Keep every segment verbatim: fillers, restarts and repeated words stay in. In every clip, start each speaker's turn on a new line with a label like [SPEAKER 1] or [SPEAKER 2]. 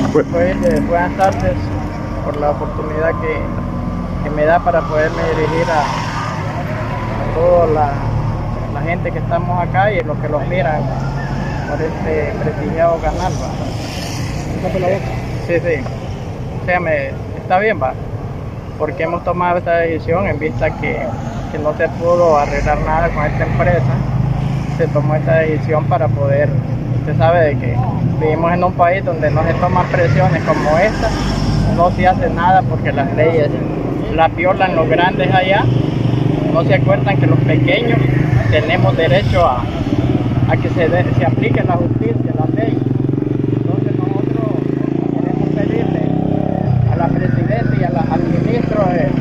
[SPEAKER 1] Pues,
[SPEAKER 2] Pues, eh, buenas tardes por la oportunidad que, que me da para poderme dirigir a, a toda la, la gente que estamos acá y los que los miran por este prestigiado canal. ¿Va? Sí, sí. O sea, me, está bien, va. Porque hemos tomado esta decisión en vista que, que no se pudo arreglar nada con esta empresa. Se tomó esta decisión para poder, usted sabe de que vivimos en un país donde no se toman presiones como esta, no se hace nada porque las leyes las violan los grandes allá, no se acuerdan que los pequeños tenemos derecho a, a que se, de, se aplique la justicia, la ley. Entonces nosotros queremos pedirle a la presidenta y a la, al ministro de,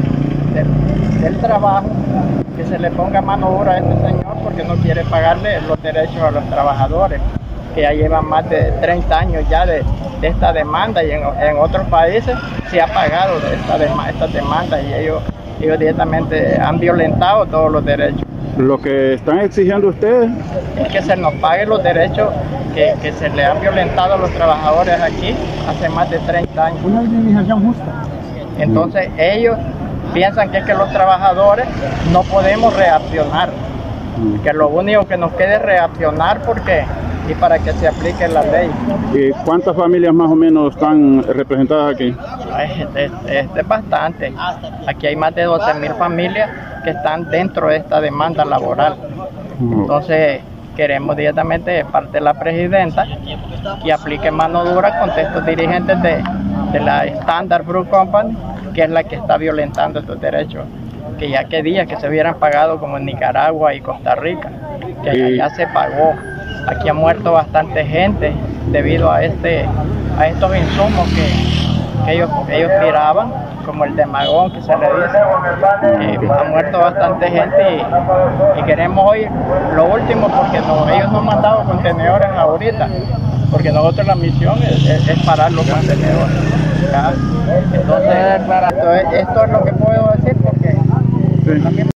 [SPEAKER 2] de, del trabajo que se le ponga mano dura a este señor porque no quiere pagarle los derechos a los trabajadores, que ya llevan más de treinta años ya de, de esta demanda, y en, en otros países se ha pagado de esta, de, esta demanda y ellos, ellos directamente han violentado todos los derechos.
[SPEAKER 1] Lo que están exigiendo ustedes
[SPEAKER 2] es que se nos pague los derechos que, que se le han violentado a los trabajadores aquí hace más de treinta años.
[SPEAKER 3] Una indemnización justa.
[SPEAKER 2] Entonces ellos piensan que es que los trabajadores no podemos reaccionar, que lo único que nos queda es reaccionar porque y para que se aplique la ley.
[SPEAKER 1] ¿Y cuántas familias más o menos están representadas aquí?
[SPEAKER 2] Este es, es, es bastante. Aquí hay más de doce mil familias que están dentro de esta demanda laboral. Entonces queremos directamente de parte de la presidenta que aplique mano dura con estos dirigentes de, de la Standard Fruit Company, que es la que está violentando estos derechos, que ya que días que se hubieran pagado como en Nicaragua y Costa Rica, que allá ya se pagó. Aquí ha muerto bastante gente debido a este a estos insumos que, que ellos, ellos tiraban, como el demagón que se le dice. Eh, ha muerto bastante gente y, y queremos hoy lo último porque no, ellos no han mandado contenedores ahorita, porque nosotros la misión es, es, es parar los contenedores. ¿Ya? Entonces, esto es, esto es lo que puedo decir porque...
[SPEAKER 1] Sí.